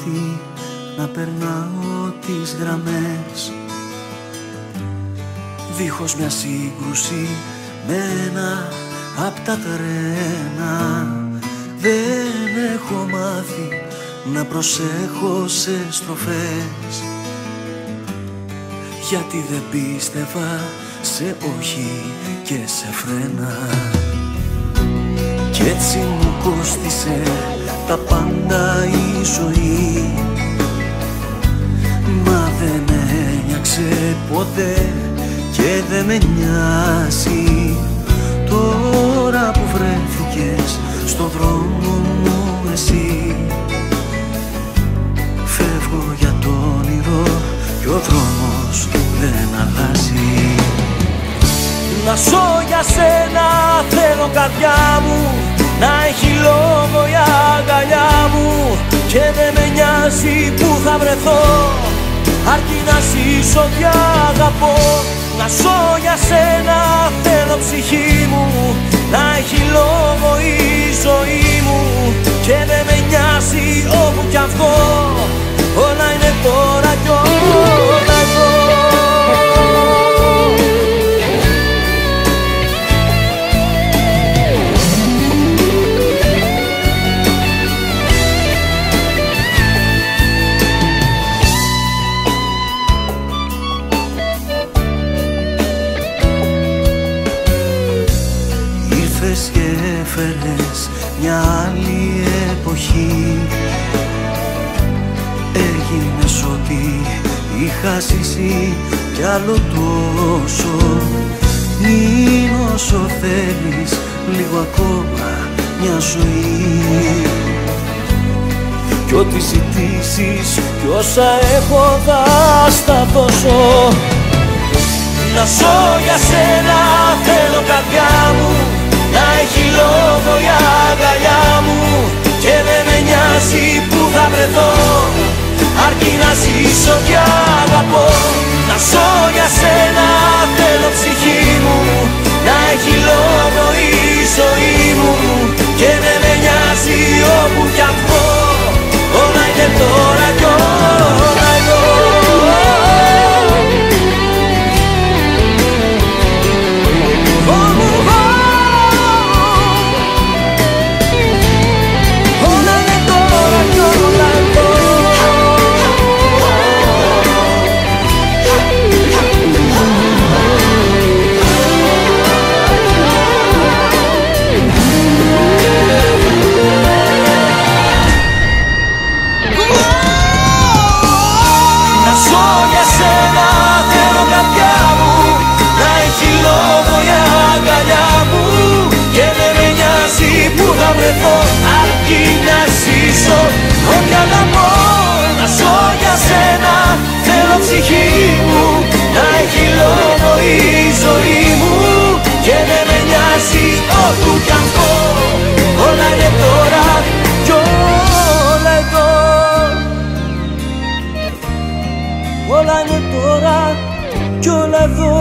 μάθει να περνάω τις γραμμές, δίχως μια σύγκρουση με ένα απ' τα τρένα. Δεν έχω μάθει να προσέχω σε στροφές, γιατί δεν πίστευα σε όχι και σε φρένα. Κι έτσι μου κόστισε τα πάντα η ζωή, μα δεν ένιαξε ποτέ και δεν με νοιάζει. Τώρα που βρέθηκες στο δρόμο μου εσύ, φεύγω για το όνειρο κι ο δρόμος δεν αλλάζει. Να ζω για σένα θέλω καρδιά μου, να έχει λόγο η αγκαλιά μου, και δεν με νοιάζει που θα βρεθώ, αρκεί να ζήσω κι αγαπώ. Να ζω για σένα θέλω ψυχή μου, να έχει λόγο η ζωή μου, και δεν με νοιάζει όπου κι αν βγω, όλα είναι τώρα κι όλα εδώ. Και έφερες μια άλλη εποχή, έγινες ό,τι είχα ζήσει κι άλλο τόσο. Μην όσο θέλεις λίγο ακόμα μια ζωή, κι ό,τι ζητήσεις κι όσα έχω θα στα δώσω. Να ζω για σένα θέλω καρδιά μου, να έχει λόγο η αγκαλιά μου, και δεν με νοιάζει που θα βρεθώ, αρκεί να ζήσω κι αγαπώ. Να ζω για σένα θέλω ψυχή μου, να έχει λόγο η ζωή μου, και δεν με νοιάζει όπου κι αν βγω, όλα είναι τώρα κι όλα εδώ. Αρκεί να ζήσω ό,τι αγαπώ. Να ζω για σένα θέλω ψυχή μου, να έχει λόγο η ζωή μου, και δεν με νοιάζει όπου κι αν πω, όλα είναι τώρα κι όλα εδώ. Όλα είναι τώρα κι όλα εδώ.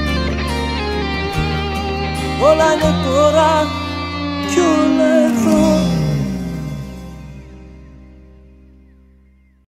Όλα είναι τώρα κι όλα εδώ.